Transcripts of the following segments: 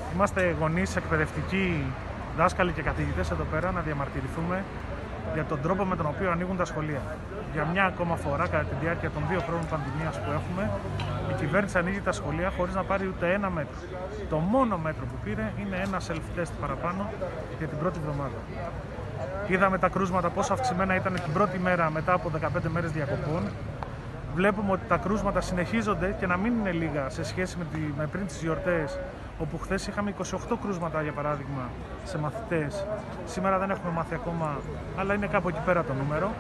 Είμαστε γονείς, εκπαιδευτικοί, δάσκαλοι και καθηγητές εδώ πέρα να διαμαρτυρηθούμε για τον τρόπο με τον οποίο ανοίγουν τα σχολεία. Για μια ακόμα φορά, κατά τη διάρκεια των 2 χρόνων πανδημίας που έχουμε, η κυβέρνηση ανοίγει τα σχολεία χωρίς να πάρει ούτε ένα μέτρο. Το μόνο μέτρο που πήρε είναι ένα self-test παραπάνω για την πρώτη εβδομάδα. Είδαμε τα κρούσματα πόσο αυξημένα ήταν την πρώτη μέρα μετά από 15 μέρες διακοπών. Βλέπουμε ότι τα κρούσματα συνεχίζονται και να μην είναι λίγα σε σχέση με πριν τις γιορτές, όπου χθες είχαμε 28 κρούσματα για παράδειγμα σε μαθητές. Σήμερα δεν έχουμε μάθει ακόμα, αλλά είναι κάπου εκεί πέρα το νούμερο.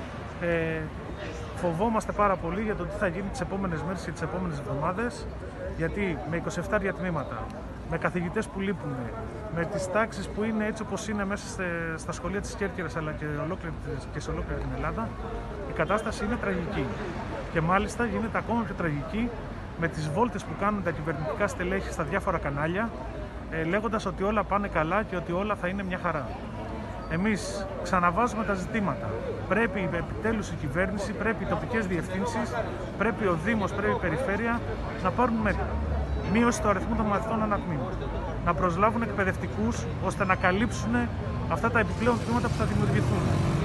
Φοβόμαστε πάρα πολύ για το τι θα γίνει τις επόμενες μέρες και τις επόμενες εβδομάδες, γιατί με 27 τμήματα, με καθηγητές που λείπουν, με τις τάξεις που είναι έτσι όπως είναι μέσα στα σχολεία της Κέρκυρας αλλά και σε ολόκληρη την Ελλάδα, η κατάσταση είναι τραγική. Και μάλιστα γίνεται ακόμα πιο τραγική με τις βόλτες που κάνουν τα κυβερνητικά στελέχη στα διάφορα κανάλια, λέγοντας ότι όλα πάνε καλά και ότι όλα θα είναι μια χαρά. Εμείς ξαναβάζουμε τα ζητήματα. Πρέπει επιτέλους η κυβέρνηση, πρέπει οι τοπικές διευθύνσεις, πρέπει ο Δήμος, πρέπει η Περιφέρεια να πάρουν μέτρα. Μείωση του αριθμού των μαθητών ανά τμήμα. Να προσλάβουν εκπαιδευτικούς ώστε να καλύψουν αυτά τα επιπλέον τμήματα που θα δημιουργηθούν.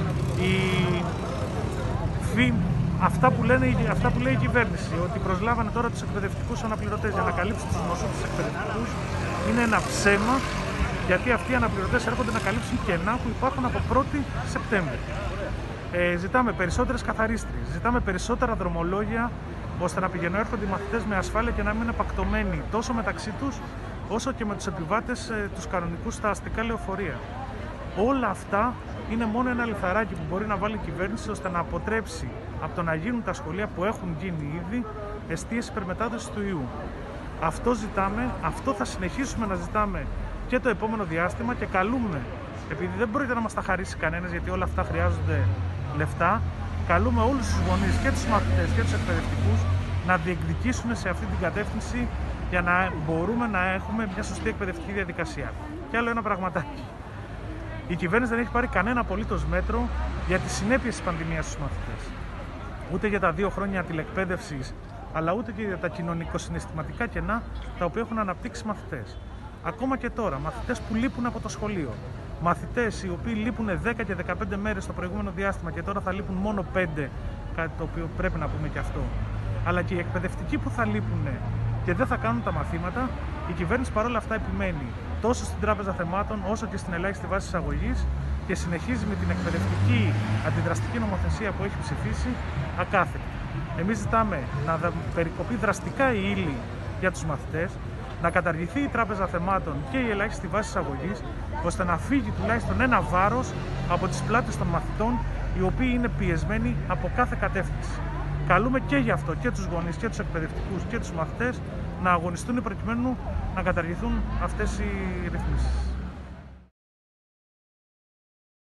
Αυτά που λέει η κυβέρνηση, ότι προσλάβανε τώρα τους εκπαιδευτικούς αναπληρωτές για να καλύψουν τους νοσούς εκπαιδευτικούς, είναι ένα ψέμα, γιατί αυτοί οι αναπληρωτές έρχονται να καλύψουν κενά που υπάρχουν από 1η Σεπτέμβρη. Ζητάμε περισσότερες καθαρίστριες, ζητάμε περισσότερα δρομολόγια, ώστε να πηγαίνουν έρχονται οι μαθητές με ασφάλεια και να μην είναι πακτωμένοι τόσο μεταξύ τους, όσο και με τους επιβάτες τους κανονικούς στα αστικά λεωφορεία. Όλα αυτά είναι μόνο ένα λιθαράκι που μπορεί να βάλει η κυβέρνηση ώστε να αποτρέψει από το να γίνουν τα σχολεία που έχουν γίνει ήδη εστίες υπερμετάδοσης του ιού. Αυτό ζητάμε, αυτό θα συνεχίσουμε να ζητάμε και το επόμενο διάστημα και καλούμε, επειδή δεν μπορείτε να μας τα χαρίσει κανένας γιατί όλα αυτά χρειάζονται λεφτά, καλούμε όλους τους γονείς και τους μαθητές και τους εκπαιδευτικούς να διεκδικήσουν σε αυτή την κατεύθυνση για να μπορούμε να έχουμε μια σωστή εκπαιδευτική διαδικασία. Και άλλο ένα πραγματάκι. Η κυβέρνηση δεν έχει πάρει κανένα απολύτως μέτρο για τις συνέπειες της πανδημίας στους μαθητές. Ούτε για τα 2 χρόνια τηλεκπαίδευσης, αλλά ούτε και για τα κοινωνικο-συναισθηματικά κενά τα οποία έχουν αναπτύξει οι μαθητές. Ακόμα και τώρα, μαθητές που λείπουν από το σχολείο, μαθητές οι οποίοι λείπουν 10 και 15 μέρες στο προηγούμενο διάστημα και τώρα θα λείπουν μόνο 5, κάτι το οποίο πρέπει να πούμε και αυτό. Αλλά και οι εκπαιδευτικοί που θα λείπουν και δεν θα κάνουν τα μαθήματα, η κυβέρνηση παρόλα αυτά επιμένει τόσο στην Τράπεζα Θεμάτων όσο και στην ελάχιστη βάση εισαγωγής και συνεχίζει με την εκπαιδευτική αντιδραστική νομοθεσία που έχει ψηφίσει ακάθεκτη. Εμείς ζητάμε να περικοπεί δραστικά η ύλη για τους μαθητές, να καταργηθεί η Τράπεζα Θεμάτων και η ελάχιστη βάση εισαγωγής, ώστε να φύγει τουλάχιστον ένα βάρος από τις πλάτες των μαθητών, οι οποίοι είναι πιεσμένοι από κάθε κατεύθυνση. Καλούμε και γι' αυτό και τους γονείς και τους εκπαιδευτικούς και τους μαθητές να αγωνιστούν προκειμένου να καταργηθούν αυτές οι ρυθμίσεις.